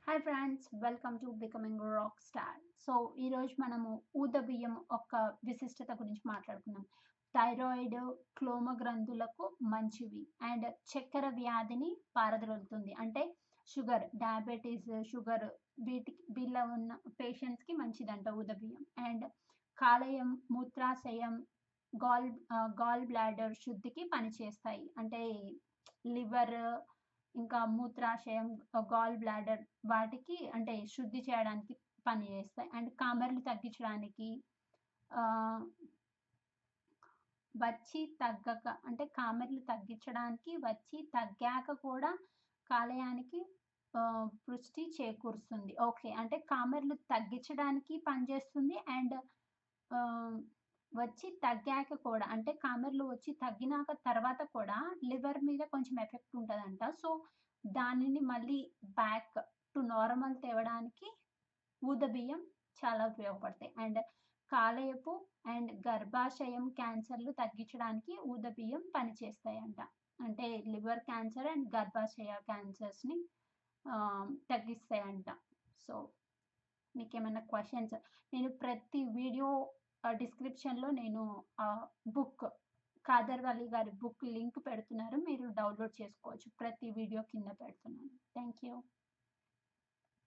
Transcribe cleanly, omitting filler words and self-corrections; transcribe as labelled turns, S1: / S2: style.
S1: Hi friends, welcome to becoming rock star. So, ఈరోజు మనము ఊద బియ్యం యొక్క విశిష్టత గురించి మాట్లాడుకుందాం. థైరాయిడ్, క్లోమ గ్రంథులకు మంచివి అండ్ చక్కెర వ్యాధిని పారద్రోలుతుంది. అంటే షుగర్, డయాబెటీస్, షుగర్ వీళ్ళ ఉన్న పేషెంట్స్‌కి మంచిదంట ఊద బియ్యం. అండ్ కాలేయం, మూత్రాశయం, గాల్ బ్లాడర్ శుద్ధికి పనిచేస్తాయి. అంటే లివర్ ఇంకా మూత్రాశయం, గాల్ బ్లాడర్ వాటికి అంటే శుద్ధి చేయడానికి పనిచేస్తాయి. అండ్ కామెర్లు తగ్గించడానికి ఆహ్, వచ్చి తగ్గక అంటే కామెర్లు తగ్గించడానికి వచ్చి తగ్గాక కూడా కాలేయానికి పుష్టి చేకూరుస్తుంది. ఓకే. అంటే కామెర్లు తగ్గించడానికి పనిచేస్తుంది. అండ్ ఆహ్, వచ్చి తగ్గాక కూడా అంటే కామెర్లు వచ్చి తగ్గినాక తర్వాత కూడా లివర్ మీద కొంచెం ఎఫెక్ట్ ఉంటదంట. సో, దానిని మళ్ళీ బ్యాక్ టు నార్మల్ తేవడానికి ఊద బియ్యం చాలా ఉపయోగపడతాయి. అండ్ కాలేయపు అండ్ గర్భాశయం క్యాన్సర్‌లు తగ్గించడానికి ఊద బియ్యం పనిచేస్తాయంట. అంటే లివర్ క్యాన్సర్ అండ్ గర్భాశయ క్యాన్సర్స్‌ని తగ్గిస్తాయంట. సో, మీకేమైనా క్వెషన్స్ నేను ప్రతి వీడియో డిస్క్రిప్షన్‌లో నేను బుక్ ఖాదర్ వలి గారి బుక్ లింక్ పెడుతున్నారు. మీరు డౌన్‌లోడ్ చేసుకోవచ్చు. ప్రతి వీడియో కింద పెడుతున్నాను. Thank you.